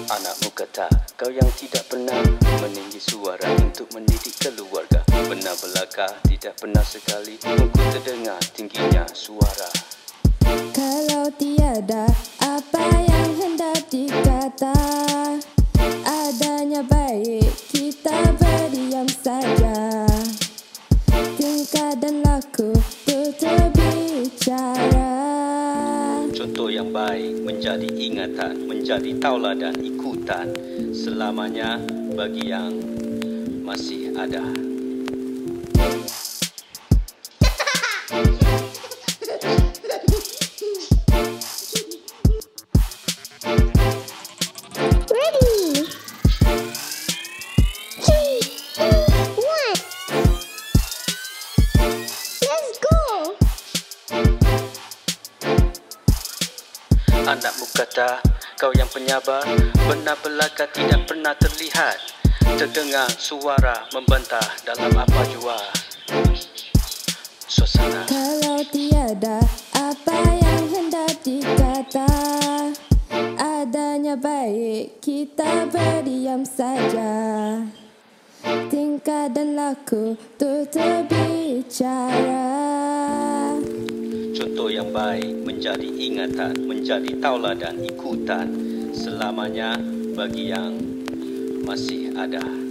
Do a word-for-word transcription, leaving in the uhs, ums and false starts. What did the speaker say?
Anakmu kata kau yang tidak pernah meninggi suara untuk mendidik keluarga. Benar belaka tidak pernah sekali ku terdengar tingginya suara. Kalau tiada apa yang hendak dikata, adanya baik kita berdiam saja. Tingkah dan laku tutur bicara. Contoh yang baik menjadi ingatan, menjadi tauladan ikutan selamanya bagi yang masih ada. Ready? Three, two, one. Let's go. Anakmu kata kau yang penyabar, benar belaka tidak pernah terlihat. Terdengar suara membantah dalam apa jua suasana. Kalau tiada apa yang hendak dikata, adanya baik kita berdiam saja. Tingkah dan laku tutur bicara. Contoh yang baik menjadi ingatan, menjadi tauladan ikutan selamanya bagi yang masih ada.